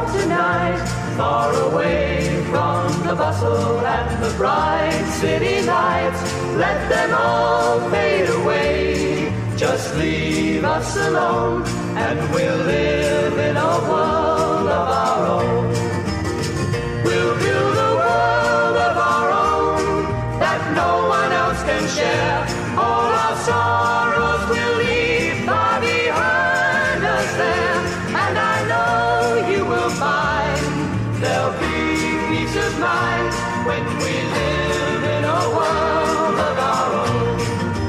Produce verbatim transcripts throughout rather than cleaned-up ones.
home tonight, far away from the bustle and the bright city lights. Let them all fade away, just leave us alone, and we'll live in a world of our own. We'll build a world of our own that no one else can share. All our sorrows we'll leave far behind us there, and I know you will find there'll be peace of mind when we live in a world of our own.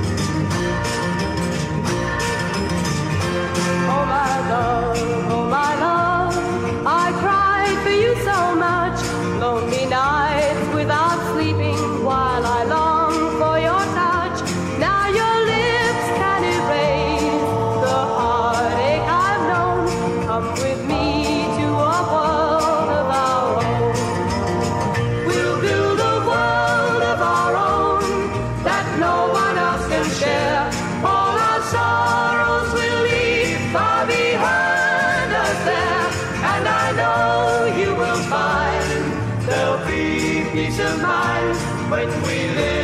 Oh my love, oh my love, I cried for you so much. Lonely nights without sleeping while I long for your touch. Now your lips can erase the heartache I've known. Come with me to a world of our own. We'll build a world of our own that no one else can share. All our sorrows will leave far behind us there, and I know you will find there'll be peace of mind when we live